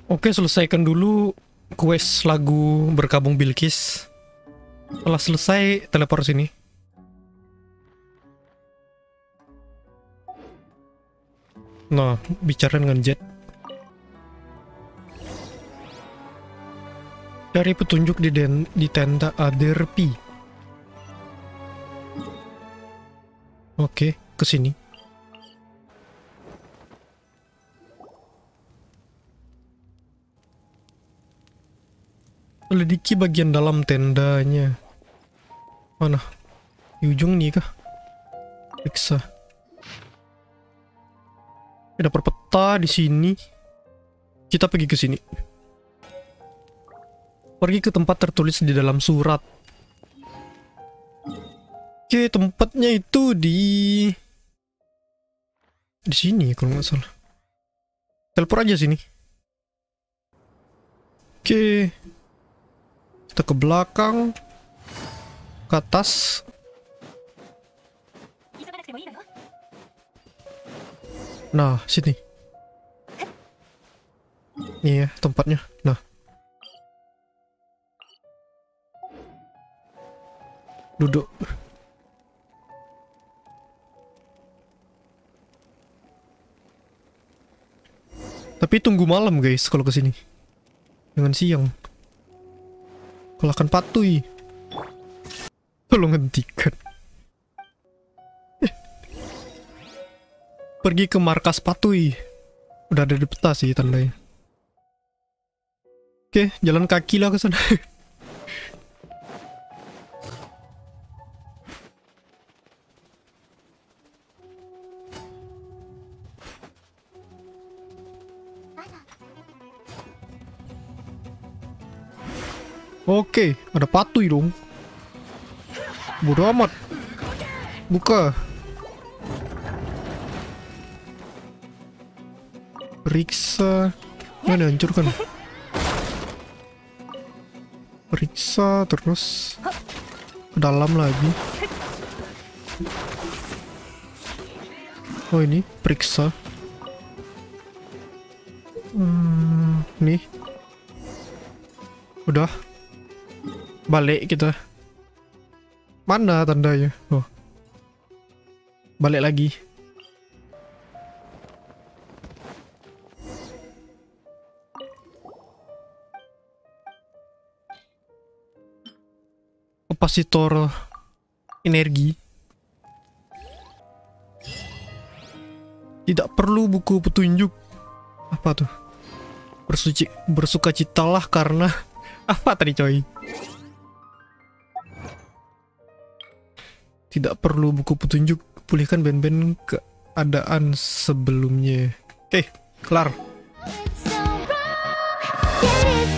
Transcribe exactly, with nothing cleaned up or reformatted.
Oke, selesaikan dulu quest lagu Berkabung Bilqis. Setelah selesai, teleport sini. Nah, bicara dengan Jet. Cari petunjuk di, den di tenda Aderpi. Oke, ke sini. Selidiki bagian dalam tendanya. Mana? Di ujung nih kah? Periksa. Ada peta di sini. Kita pergi ke sini. Pergi ke tempat tertulis di dalam surat. Oke, tempatnya itu di di sini kalau nggak salah. Teleport aja sini. Oke. Kita ke belakang, ke atas. Nah, sini. Ini ya tempatnya. Nah. Duduk. Tapi tunggu malam guys kalau ke sini. Jangan siang. Kalau akan patuhi. Tolong hentikan. Pergi ke markas patuhi. Udah ada di peta sih tandanya. Oke, jalan kaki lah ke sana. Oke, ada patuhi dong. Bodo amat. Buka. Periksa. Mana hancurkan? Periksa terus ke dalam lagi. Oh ini periksa. Hmm, nih. Udah. Balik kita. Mana tandanya? Oh. Balik lagi. Kapasitor energi. Tidak perlu buku petunjuk. Apa tuh? Bersuci, bersukacitalah karena apa tadi coy? Tidak perlu buku petunjuk, pulihkan band-band keadaan sebelumnya. Oke, kelar.